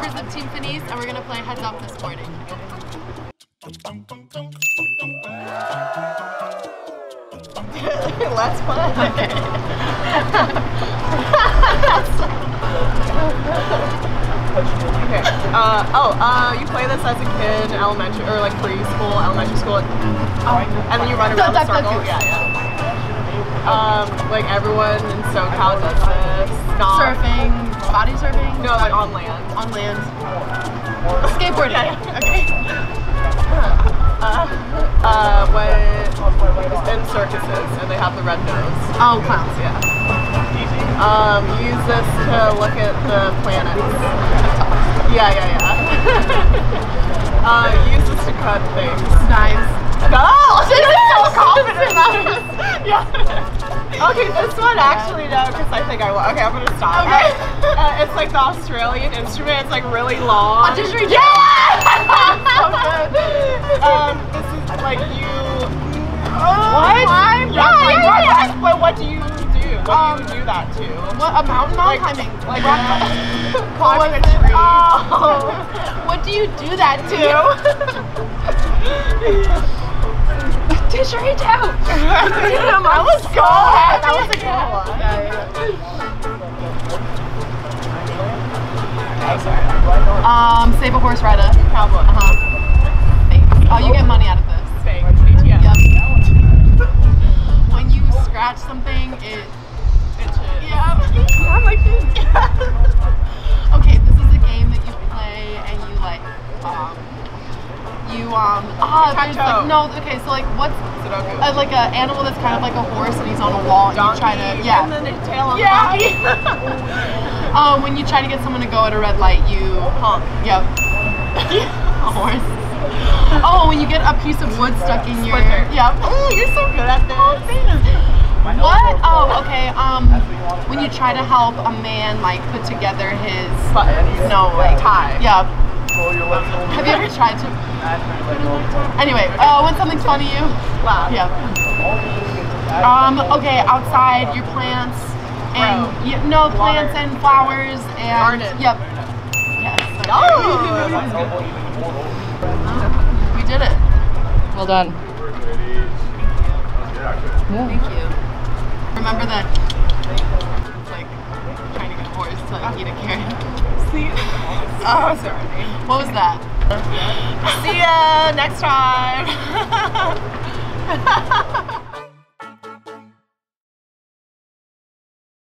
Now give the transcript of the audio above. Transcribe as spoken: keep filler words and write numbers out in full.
members of Team FINIS, and we're gonna play Heads Up this morning. Let's play. Okay. Okay. Uh, oh, uh, you play this as a kid, elementary or like preschool, elementary school, oh, and then you run around the circle. Yeah, yeah. Um, like everyone in SoCal does this. Not Surfing, body surfing. No, like on land. On land. Skateboarding. Okay. Uh, uh, when in circuses and they have the red nose. Oh, clowns. Yeah. Um, use this to look at the planets. Yeah, yeah, yeah. uh, use this to cut things. Knives. Oh, she's so confident about it. Yeah. Okay, this one actually no, because I think I will. Okay, I'm gonna stop. Okay. Uh, uh, it's like the Australian instrument. It's like really long. Oh, did you yeah. So good. Um, this is like you. Oh, what? Climb? Yeah, Yeah, like, yeah, what, yeah. But what do you do? What Um, do you do that to? What a mountain mountain Like, climbing? Like climbing a tree. Oh. What do you do that to? Did you reach out? Damn, I was so happy. That was a good one. Yeah, yeah. Um, save a horse rider. Cowboy. Uh huh. Thanks. Oh, you get money out of this. Thanks. B T S. Yep. When you scratch something, it. Itches. Yeah. I'm like this. Okay, this is a game that you play and you like. Um, you um. Ah, there's like no. Okay, so like what's uh, like an animal that's kind of like a horse and he's on a wall and Donkey, you try to yeah. And then the tail on Yeah. the Um, when you try to get someone to go at a red light, you honk. Yep. A horse. Oh, when you get a piece of wood stuck in your. Splinter. Yep. Oh, you're so good at this. What? Oh, okay. Um, when you try to help a man like put together his buttons. No, like tie. Yep. Have you ever tried to? Anyway, uh, when something's funny, you laugh. Yep. Um. Okay. Outside, your plants. And you, no plants Water. And flowers and garden. Yep. Yes. Okay. Oh, We did it. Well done. Yeah. Thank you. Remember that? It's like trying to get a horse to like, eat a carrot. See? Oh, sorry. What was that? See ya next time.